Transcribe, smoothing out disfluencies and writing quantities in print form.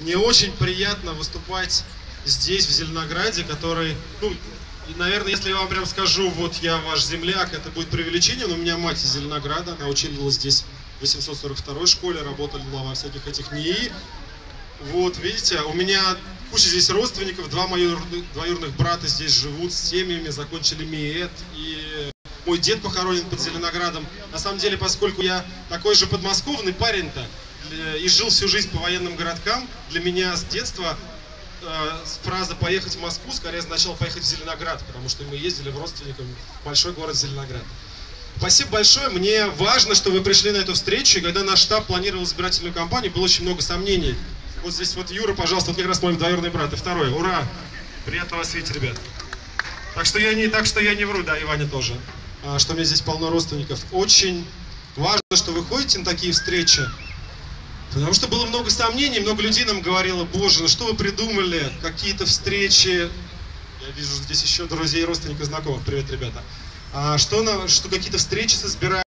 Мне очень приятно выступать здесь, в Зеленограде, который, ну, и, наверное, если я вам прям скажу, вот я ваш земляк, это будет преувеличение, но у меня мать из Зеленограда, она училась здесь в 842-й школе, работала во всяких этих НИИ. Вот, видите, у меня куча здесь родственников, два моих двоюродных брата здесь живут с семьями, закончили МИЭТ, и мой дед похоронен под Зеленоградом. На самом деле, поскольку я такой же подмосковный парень-то, и жил всю жизнь по военным городкам, для меня с детства фраза «поехать в Москву» скорее означала «поехать в Зеленоград», потому что мы ездили в родственникам в большой город Зеленоград. Спасибо большое, мне важно, что вы пришли на эту встречу, и когда наш штаб планировал избирательную кампанию, было очень много сомнений. Вот здесь вот Юра, пожалуйста, вот как раз мой двоюродный брат, и второй, ура! Приятно вас видеть, ребят. Так что я не вру, да, и Ваня тоже, что у меня здесь полно родственников. Очень важно, что вы ходите на такие встречи, потому что было много сомнений, много людей нам говорило: боже, ну что вы придумали, какие-то встречи. Я вижу здесь еще друзей, родственников, знакомых. Привет, ребята. Что какие-то встречи с избирателями.